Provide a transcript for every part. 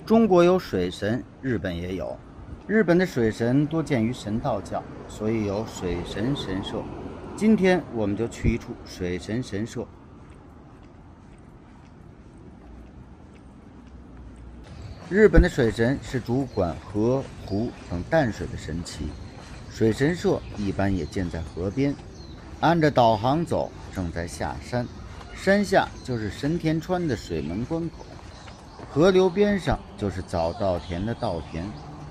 中国有水神，日本也有。日本的水神多见于神道教，所以有水神神社。今天我们就去一处水神神社。日本的水神是主管河、湖等淡水的神祇，水神社一般也建在河边。按着导航走，正在下山，山下就是神田川的水门关口。河流边上就是早稻田的稻田。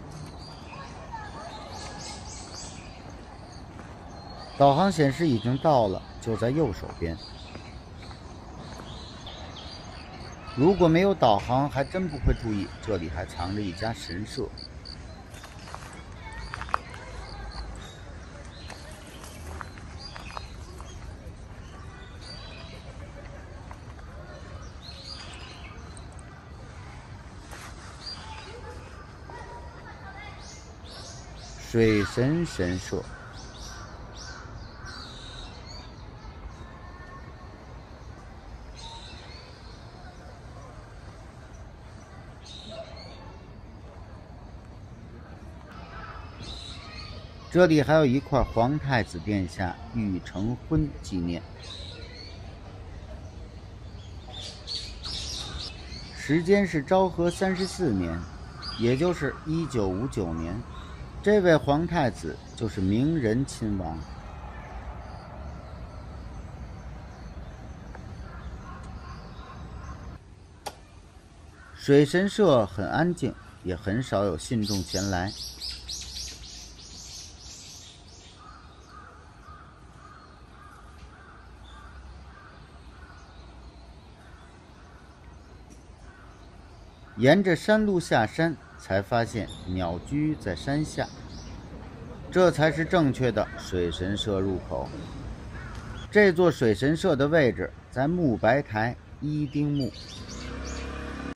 导航显示已经到了，就在右手边。如果没有导航，还真不会注意这里还藏着一家神社。水神神社。这里还有一块皇太子殿下玉成婚纪念，时间是昭和34年，也就是1959年。这位皇太子就是明仁亲王。水神社很安静，也很少有信众前来。沿着山路下山，才发现鸟居在山下，这才是正确的水神社入口。这座水神社的位置在木白台一丁目，